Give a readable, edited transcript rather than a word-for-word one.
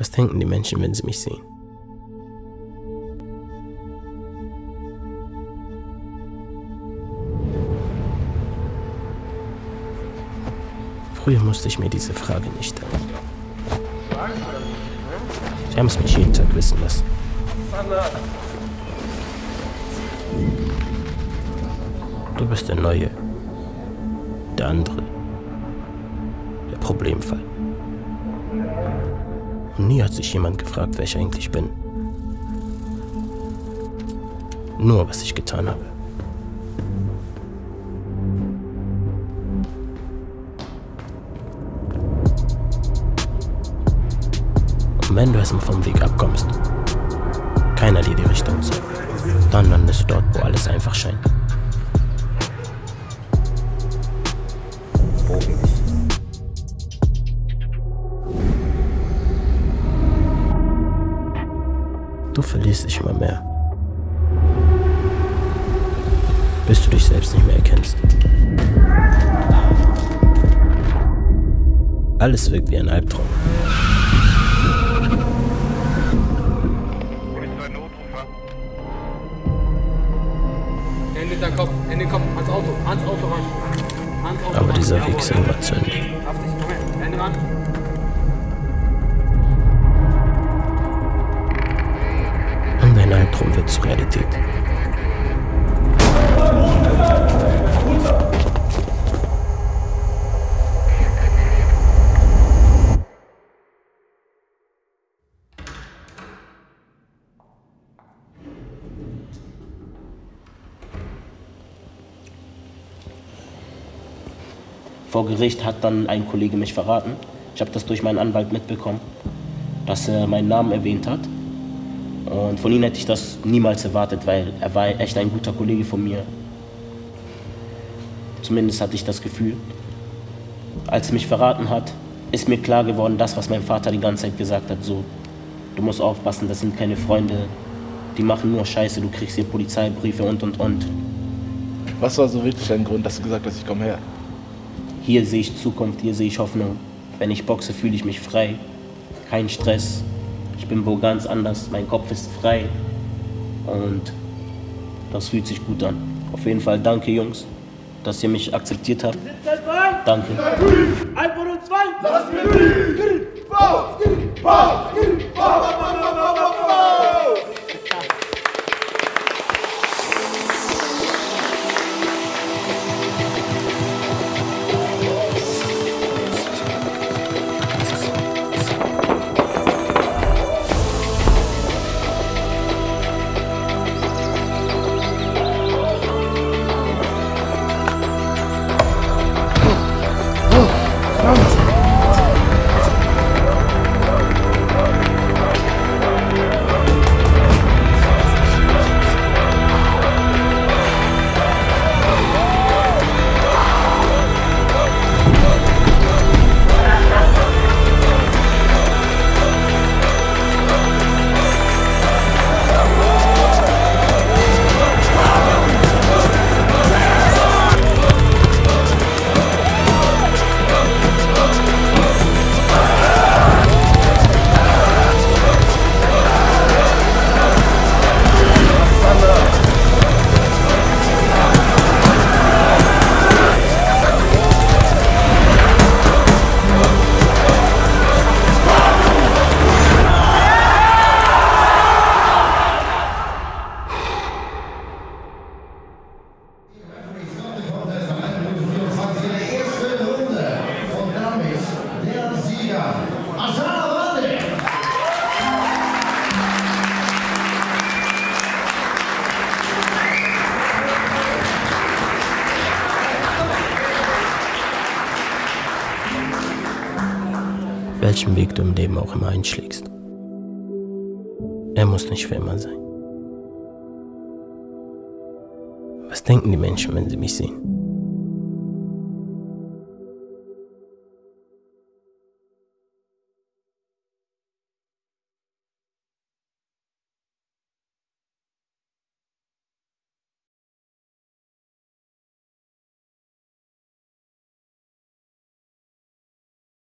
Was denken die Menschen, wenn sie mich sehen? Früher musste ich mir diese Frage nicht stellen. Sie haben es mich jeden Tag wissen lassen. Du bist der Neue, der andere, der Problemfall. Und nie hat sich jemand gefragt, wer ich eigentlich bin. Nur, was ich getan habe. Und wenn du erstmal vom Weg abkommst, keiner dir die Richtung zeigt, dann landest du dort, wo alles einfach scheint. Du verlierst dich immer mehr, bis du dich selbst nicht mehr erkennst. Alles wirkt wie ein Albtraum. Hände in den Kopf, Hände in den Kopf, ans Auto ran. Aber dieser Weg ist immer zu Ende. Hände ran. Und dein Albtraum wird zur Realität. Vor Gericht hat dann ein Kollege mich verraten. Ich habe das durch meinen Anwalt mitbekommen, dass er meinen Namen erwähnt hat. Und von ihm hätte ich das niemals erwartet, weil er war echt ein guter Kollege von mir. Zumindest hatte ich das Gefühl. Als er mich verraten hat, ist mir klar geworden, das, was mein Vater die ganze Zeit gesagt hat. So, du musst aufpassen, das sind keine Freunde, die machen nur Scheiße, du kriegst hier Polizeibriefe und. Was war so wirklich dein Grund, dass du gesagt hast, ich komme her? Hier sehe ich Zukunft, hier sehe ich Hoffnung. Wenn ich boxe, fühle ich mich frei. Kein Stress. Ich bin wo ganz anders. Mein Kopf ist frei. Und das fühlt sich gut an. Auf jeden Fall danke, Jungs, dass ihr mich akzeptiert habt. Danke. 1 und 2. Lass mir liegen. Bau. Welchen Weg du im Leben auch immer einschlägst. Er muss nicht für immer sein. Was denken die Menschen, wenn sie mich sehen?